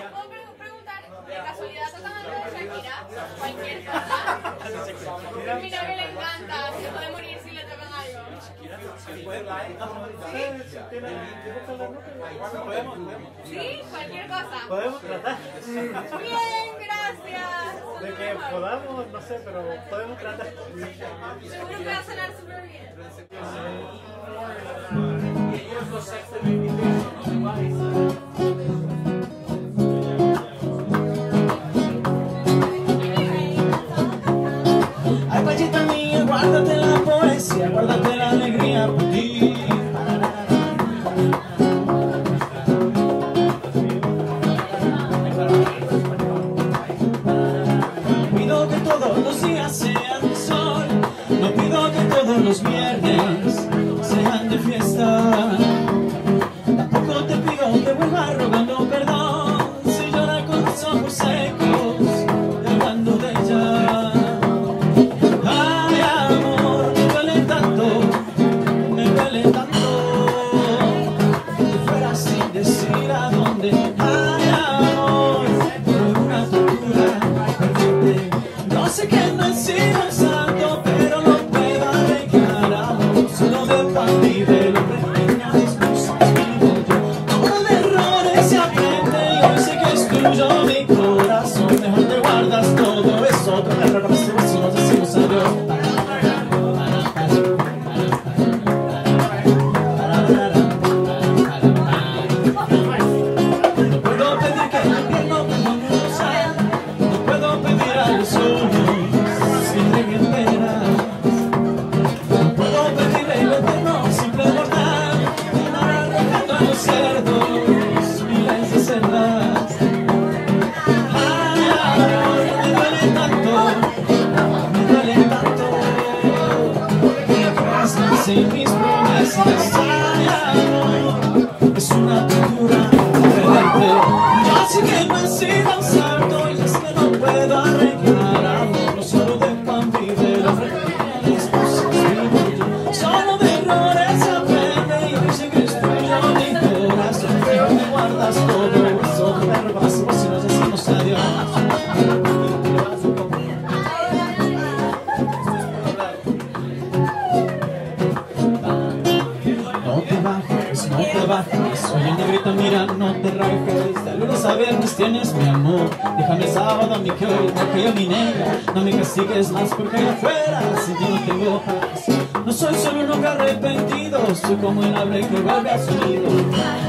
puedo preguntar, de casualidad tocan algo de Shakira, cualquier cosa. A mi novio le encanta, se puede morir si le tocan algo. ¿Sí? Cualquier cosa. Podemos tratar. Bien, gracias. De que podamos, no sé, pero podemos tratar. Seguro que va a sonar súper bien. Ay, pachita mía, guárdate la poesía, guárdate la alegría por ti. No pido que todos los días sean de sol, no pido que todos los viernes sean de fiesta. Tampoco te pido que vuelvas rogando perdón si llora con los ojos secos, hablando de ella. Ay, amor, me duele tanto que te fueras sin decir a dónde. Ay, amor, fue una tortura perderte. No sé que no he sido santo, pero no puedo arreglar, amor. Solo de pan vive lo pequeñas excusas vivo yo. Todo de errores se aprende y hoy sé que es tuyo mi corazón. Mejor te guardas todo eso, otra vez repasemos si nos decimos adiós. No puedo pedir que el invierno vuelva a cruzar, no puedo pedir a los ojos sin regueteras, no puedo pedirle el eterno simple bordar, andar arrojando a los cerdos miles de cerdas. Ay, amor, me duele tanto que rasgas en mis promesas. Ay, amor, es una tortura perderte. Yo sé que no he sido un santo y es que no puedo arreglar, amor. No solo de pan vive la las cosas vivo yo. Solo de errores se aprende y hoy sé que es tuyo mi corazón. Pero me guardas todo eso, me repasemos si nos decimos adiós. No te bajes, soy el negrito, mira, no te rajes. De lunes a viernes tienes mi amor. Déjame sábado, mi que hoy, porque yo mi negra. No me castigues más porque allá afuera sin ti no tengo paz. No soy solo un hombre arrepentido, soy como el ave que vuelve a su nido.